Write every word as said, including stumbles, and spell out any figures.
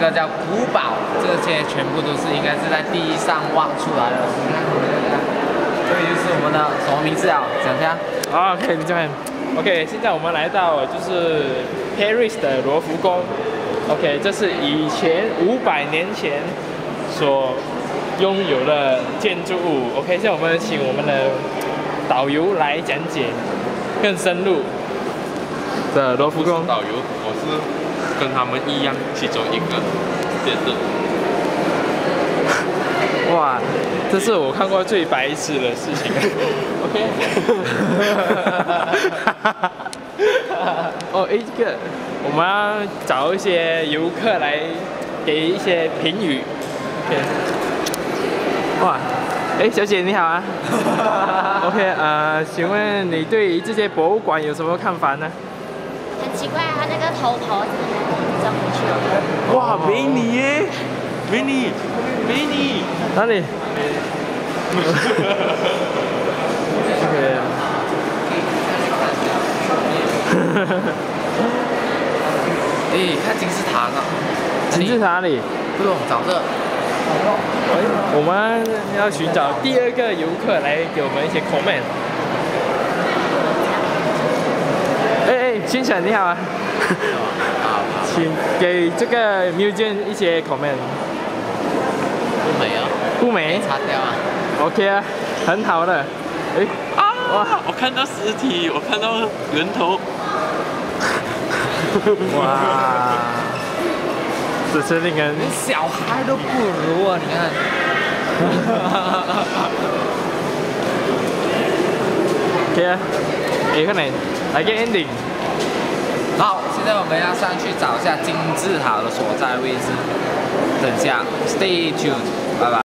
个叫古堡，这些全部都是应该是在地上挖出来的。你看，这个就是我们的什么名字啊？讲一下。 啊 ，OK， 你这边 ，OK， 现在我们来到就是 Paris 的罗浮宫。OK， 这是以前五百年前所拥有的建筑物。OK， 现在我们请我们的导游来讲解更深入的罗浮宫。 导游，我是跟他们一样，其中一个见证。 哇，这是我看过最白痴的事情。OK。哦，哎，这个我们要找一些游客来给一些评语。OK。哇，哎，小姐你好啊。OK， 呃，请问你对这些博物馆有什么看法呢？ 很奇怪，它那个头头真的装回去了。 哇，美女耶！美女，美女。 哪里？OK。 哎，看金字塔呢？ 金字塔哪里？ 不懂，找这。 我们要寻找第二个游客来给我们一些 comment。哎哎，先生你好啊。请给这个 museum 一些 comment。 不美啊。 不美。 擦掉啊。 OK 啊，很好的。哎。 啊！哇！我看到尸体，我看到人头。 哇！这是令人连小孩都不如啊！你看。 OK 啊，哎，看你来个 ending。 好，现在我们要上去找一下金字塔的所在位置。等下 ，Stay tuned，拜拜。